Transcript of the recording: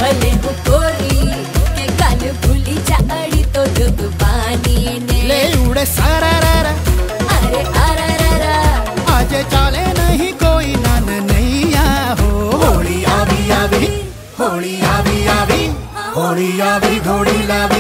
भले हो कोरी के काल भूली जाड़ी तो डूब पानी ने ले उड़े सारारा अरे आरारा आज चाले नहीं कोई नान नैया हो। होली आवी आवी होली आवी आवी होली आवी घोड़ी लावी।